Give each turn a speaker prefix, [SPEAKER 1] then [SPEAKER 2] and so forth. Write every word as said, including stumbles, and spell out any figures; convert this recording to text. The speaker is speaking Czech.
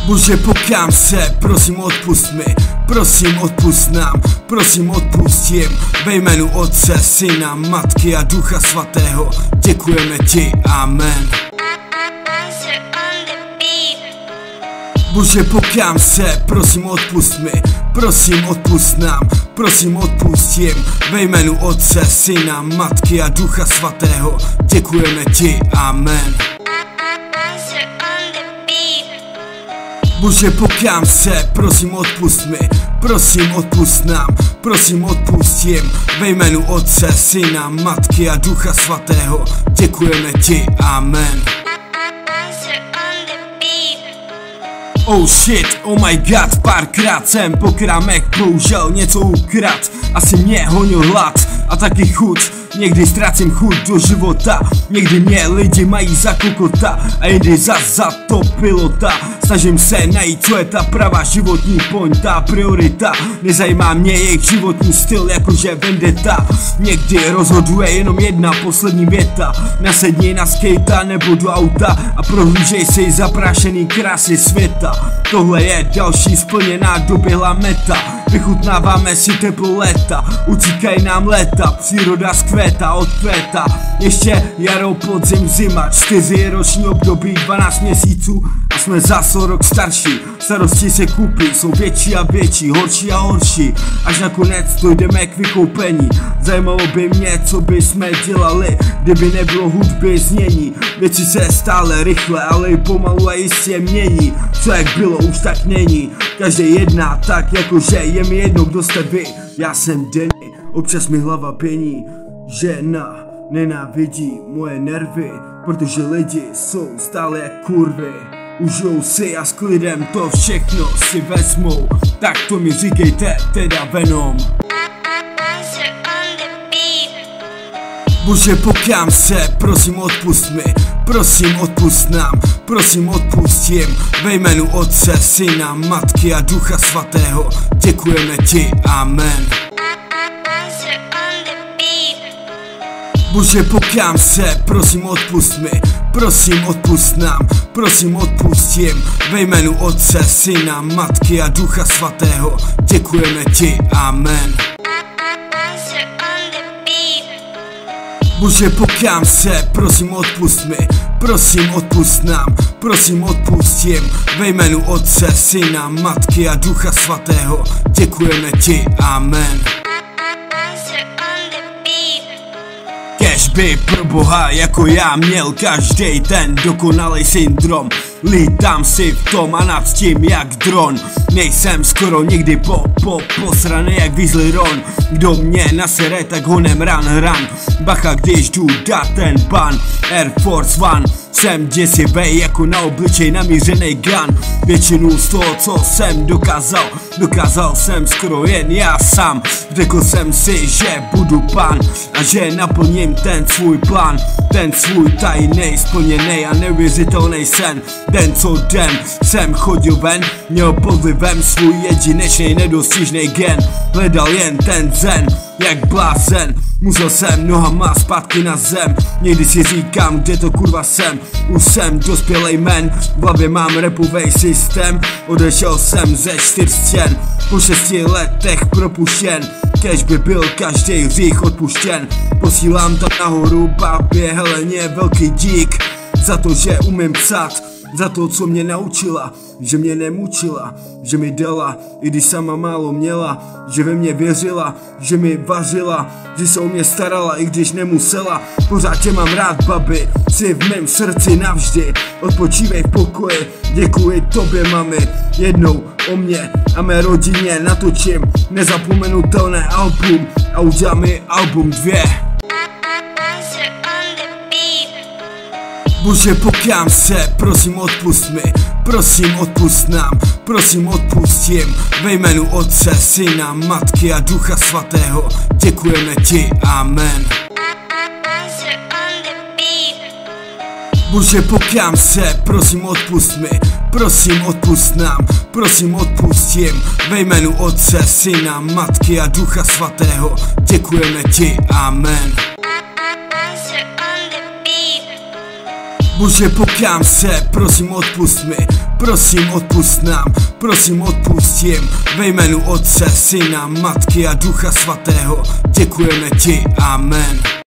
[SPEAKER 1] Bože, pokám se, prosím odpust mi, prosím odpust nám, prosím odpust jim, ve jménu Otce, Syna, Matky a Ducha Svatého, děkujeme ti, amen. Bože, pokám se, prosím odpust mi, prosím odpust nám, prosím odpust jim, ve jménu Otce, Syna, Matky a Ducha Svatého, děkujeme ti, amen. Bože, pokám se, prosím odpust mi, prosím odpust nám, prosím odpust jim, ve jménu Otce, Syna, Matky a Ducha Svatého, děkujeme ti, amen. Oh shit, oh my god, párkrát jsem po krámech bohužel něco ukrad. Asi mě honil hlad a taky chuť, někdy ztrácím chuť do života. Někdy mě lidi mají za kokota a jindy zas za to pilota. Snažím se najít, co je ta pravá životní pointa, priorita. Nezajímá mě jejich životní styl, jakože vendetta. Někdy rozhoduje jenom jedna poslední věta. Nasedni na skejta nebo do auta a prohlížej si zaprášený krásy světa. Tohle je další splněná doběhlá meta. Vychutnáváme si teplo léta, utíkají nám léta, příroda zkvétá, odkvétá. Ještě jaro, podzim, zima, čtyři roční období, dvanáct měsíců a jsme zas o rok starší. Starosti se kupí, jsou větší a větší, horší a horší, až nakonec dojdeme k vykoupení. Zajímalo by mě, co by jsme dělali, kdyby nebylo hudby, znění. Věci se stále rychle, ale i pomalu a jistě mění. Co jak bylo, už tak není. Každý jedná tak, jakože je mi jedno, kdo jste vy. Já jsem Denny, občas mi hlava pění. Žena nenávidí moje nervy, protože lidi jsou stále jak kurvy. Užijou si a s klidem to všechno si vezmou. Tak to mi říkejte teda Venom. Bože, pokám se, prosím odpust mi, prosím odpust nám, prosím odpust jim, ve jménu Otce, Syna, Matky a Ducha Svatého, děkujeme ti, amen. Bože, pokám se, prosím odpust mi, prosím odpust nám, prosím odpust jim, ve jménu Otce, Syna, Matky a Ducha Svatého, děkujeme ti, amen. Bože, pokám se, prosím odpust mi, prosím odpust nám, prosím odpust jim, ve jménu Otce, Syna, Matky a Ducha Svatého, děkujeme ti, amen. Kežby pro Boha jako já měl každý ten dokonalý syndrom. Lítám si v tom a nad tím jak dron. Nejsem skoro nikdy po, po, posraný jak Weasley Ron. Kdo mě nasere, tak honem ran, ran. Bacha, když jdu dát ten ban. Air Force One. Jsem děsivej jako na obličej namířený gun. Většinu z toho, co jsem dokázal, dokázal jsem skoro jen já sám. Řekl jsem si, že budu pán a že naplním ten svůj plán. Ten svůj tajný, splněný a neuvěřitelný sen. Den co den jsem chodil ven, měl pod vlivem svůj jedinečný nedostižný gen. Hledal jen ten zen, jak blázen. Musel jsem nohama zpátky na zem. Někdy si říkám, kde to kurva jsem. Už jsem dospělej men, v hlavě mám rapovej systém. Odešel jsem ze čtyř stěn, po šesti letech propuštěn. Kež by byl každý hřích odpuštěn. Posílám tam nahoru babě Heleně velký dík za to, že umím psát, za to, co mě naučila, že mě nemučila, že mi dala, i když sama málo měla, že ve mě věřila, že mi vařila, že se o mě starala, i když nemusela. Pořád tě mám rád, babi, jsi v mém srdci navždy. Odpočívej v pokoji, děkuji tobě, mami. Jednou o mě a mé rodině natočím nezapomenutelné album a udělám mi album dvě. Bože, pokám se, prosím odpust mi, prosím odpust nám, prosím odpust jim, ve jménu Otce, Syna, Matky a Ducha Svatého, děkujeme ti, amen. Bože, pokám se, prosím odpust mi, prosím odpust nám, prosím odpust jim, ve jménu Otce, Syna, Matky a Ducha Svatého, děkujeme ti, amen. Bože, pokám se, prosím odpust mi, prosím odpust nám, prosím odpustím. Ve jménu Otce, Syna, Matky a Ducha Svatého děkujeme ti, amen.